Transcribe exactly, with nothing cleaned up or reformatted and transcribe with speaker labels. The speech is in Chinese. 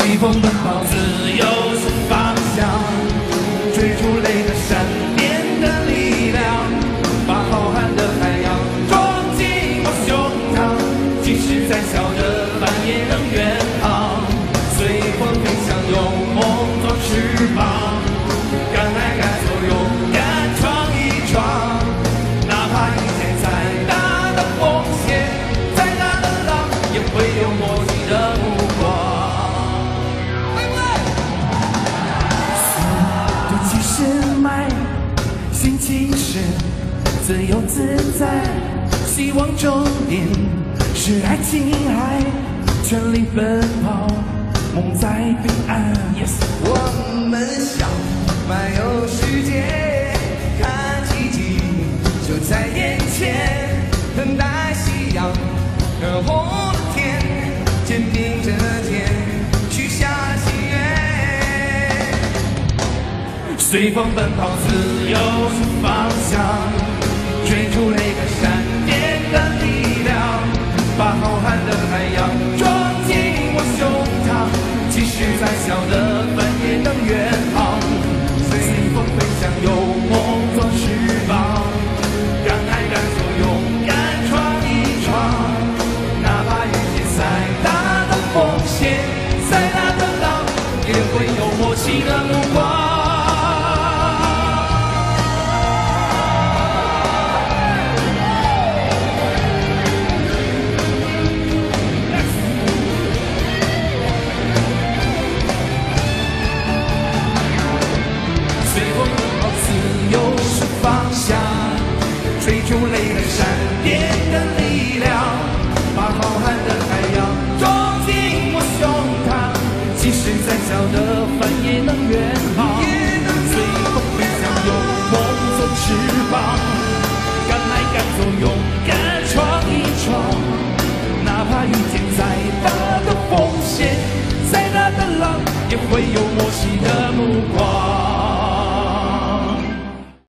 Speaker 1: 随风奔跑，自由是方向，追逐雷的闪电的力量，把浩瀚的海洋装进我胸膛，即使再小的帆也能远航，随风飞翔，用梦做翅膀，敢爱敢做，勇敢闯一闯，哪怕遇见再大的风险，再大的浪，也会有默契的目光。 心情是自由自在，希望终点是爱琴海，全力奔跑，梦在彼岸。Yes，
Speaker 2: 我们想漫游世界，看奇迹就在眼前，等待夕阳和红的天，肩并着肩，许下心愿。
Speaker 1: 随风奔跑，自由是方向，追逐雷个闪电的力量，把浩瀚的海洋装进我胸膛，即使再小的帆也能远航，随风飞翔，有梦做翅膀，敢爱敢做，勇敢闯一闯，哪怕遇见再大的风险，再大的浪，也会有默契的目光。 追逐雷的闪电的力量，把浩瀚的海洋装进我胸膛，即使再小的帆也能远